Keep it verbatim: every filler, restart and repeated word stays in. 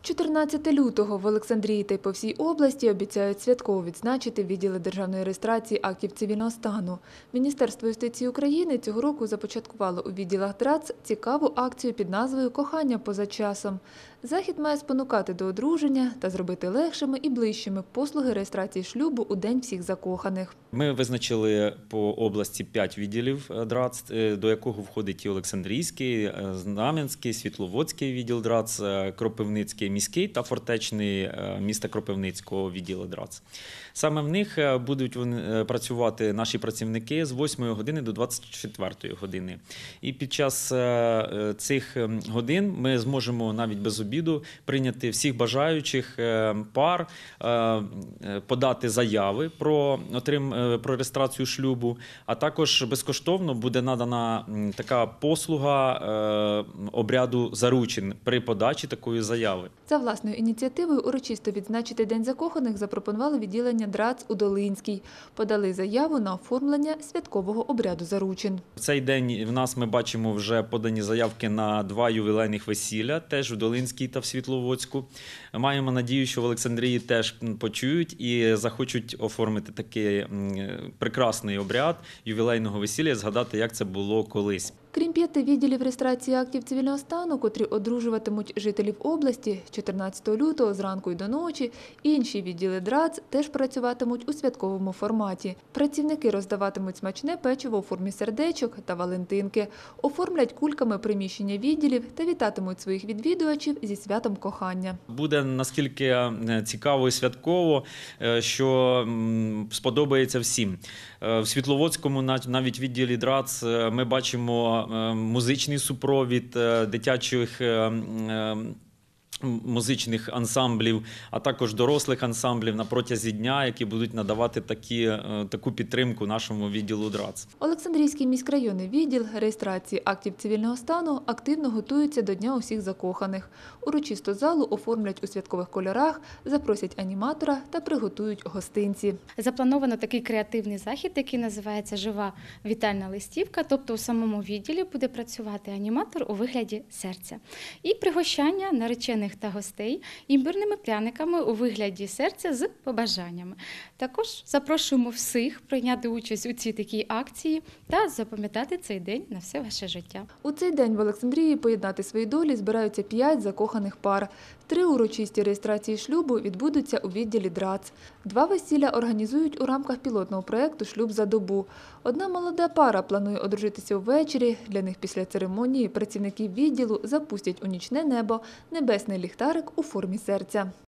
чотирнадцяте лютого в Олександрії та й по всій області обіцяють святково відзначити відділи державної реєстрації актів цивільного стану. Міністерство юстиції України цього року започаткувало у відділах ДРАЦ цікаву акцію під назвою «Кохання поза часом». Захід має спонукати до одруження та зробити легшими і ближчими послуги реєстрації шлюбу у День всіх закоханих. Ми визначили по області п'ять відділів ДРАЦ, до якого входить і Олександрійський, Знам'янський, Світловодський відділ ДРАЦ, Кропивницький міський та фортечний міста Кропивницького відділу ДРАЦ. Саме в них будуть працювати наші працівники з восьмої години до двадцять четвертої години. І під час цих годин ми зможемо навіть без обіду прийняти всіх бажаючих пар, подати заяви про, про реєстрацію шлюбу, а також безкоштовно буде надана така послуга обряду заручин при подачі такої заяви. За власною ініціативою урочисто відзначити День закоханих запропонували відділення ДРАЦ у Долинській. Подали заяву на оформлення святкового обряду заручин. В цей день в нас ми бачимо вже подані заявки на два ювілейних весілля, теж в Долинській та в Світловодську. Маємо надію, що в Олександрії теж почують і захочуть оформити такий прекрасний обряд ювілейного весілля, згадати, як це було колись. Крім п'яти відділів реєстрації актів цивільного стану, котрі одружуватимуть жителів області, чотирнадцятого лютого зранку й до ночі, інші відділи ДРАЦ теж працюватимуть у святковому форматі. Працівники роздаватимуть смачне печиво у формі сердечок та валентинки, оформлять кульками приміщення відділів та вітатимуть своїх відвідувачів зі святом кохання. Буде наскільки цікаво і святково, що сподобається всім. В Світловодському навіть відділі ДРАЦ ми бачимо музичний супровід дитячих музичних ансамблів, а також дорослих ансамблів на протязі дня, які будуть надавати такі, таку підтримку нашому відділу ДРАЦ. Олександрійський міськрайонний відділ реєстрації актів цивільного стану активно готується до Дня усіх закоханих. Урочисто залу оформлять у святкових кольорах, запросять аніматора та приготують гостинці. Заплановано такий креативний захід, який називається «Жива вітальна листівка», тобто у самому відділі буде працювати аніматор у вигляді серця. І пригощання наречених та гостей імбирними пряниками у вигляді серця з побажаннями. Також запрошуємо всіх прийняти участь у цій такій акції та запам'ятати цей день на все ваше життя. У цей день в Олександрії поєднати свої долі збираються п'ять закоханих пар. Три урочисті реєстрації шлюбу відбудуться у відділі ДРАЦ. Два весілля організують у рамках пілотного проєкту «Шлюб за добу». Одна молода пара планує одружитися ввечері. Для них після церемонії працівники відділу запустять у нічне небо небесний ліхтарик у формі серця.